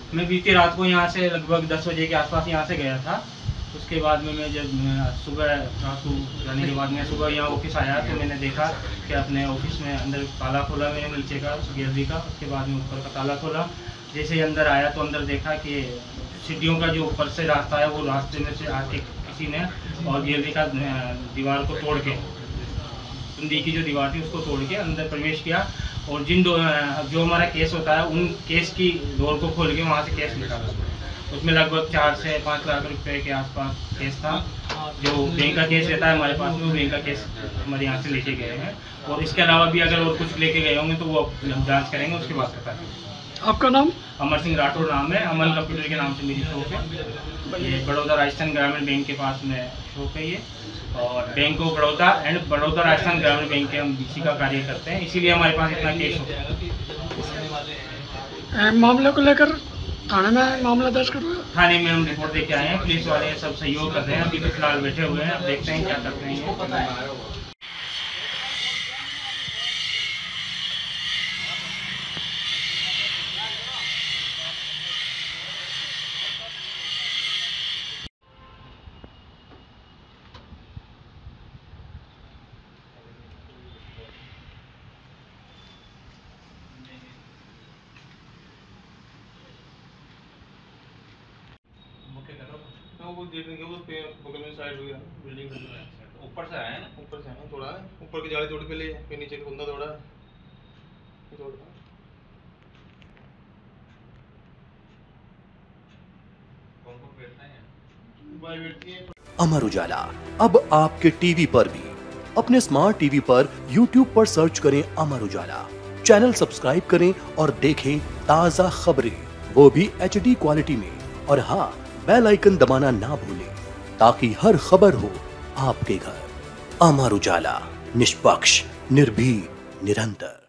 मैं बीती रात को यहाँ से लगभग 10 बजे के आसपास यहाँ से गया था। उसके बाद में मैं जब सुबह रात को जाने के बाद मैं सुबह यहाँ ऑफिस आया तो मैंने देखा कि अपने ऑफिस में अंदर ताला खोला मैंने नीचे का गैलरी का, उसके बाद में ऊपर का ताला खोला। जैसे ही अंदर आया तो अंदर देखा कि सीढ़ियों का जो ऊपर से रास्ता है वो रास्ते में से आके किसी ने और गैलरी का दीवार को तोड़ के, कुंडी की जो दीवार थी उसको तोड़ के अंदर प्रवेश किया और जो हमारा केस होता है उन केस की डोर को खोल के वहाँ से केस निकाला। उसमें लगभग 4 से 5 लाख रुपए के आसपास केस था। जो बैंक का केस रहता है हमारे पास में, वो बैंक का केस हमारे यहाँ से लेके गए हैं और इसके अलावा भी अगर और कुछ लेके गए होंगे तो वो हम जाँच करेंगे, उसके बाद पता है। आपका नाम? अमर सिंह राठौर नाम है। अमन कंप्यूटर के नाम से मेरी शॉप है। ये बड़ौदा राजस्थान ग्रामीण बैंक के पास में शॉप है ये, और bank of Baroda and Baroda Rajasthan Gramin bank के हम बीसी का कार्य करते हैं, इसीलिए हमारे पास इतना केस होता है। मामले को लेकर थाने में मामला दर्ज करवाया? थाने में हम रिपोर्ट देके आए हैं, पुलिस वाले सब सहयोग कर रहे हैं। अभी तो फिलहाल बैठे हुए हैं, अब देखते हैं क्या करते हैं। वो बगल में साइड हुई बिल्डिंग ऊपर से आया है ना, ऊपर से है, तोड़ा है ऊपर की जाली तोड़ के लिए, फिर नीचे का कुंदा तोड़ा है, कौन बैठना है भाई बैठती है। अमर उजाला अब आपके टीवी पर भी। अपने स्मार्ट टीवी पर YouTube पर सर्च करें अमर उजाला, चैनल सब्सक्राइब करें और देखें ताजा खबरें, वो भी HD क्वालिटी में। और हाँ, बेल आइकन दबाना ना भूलें ताकि हर खबर हो आपके घर। अमर उजाला, निष्पक्ष, निर्भीक, निरंतर।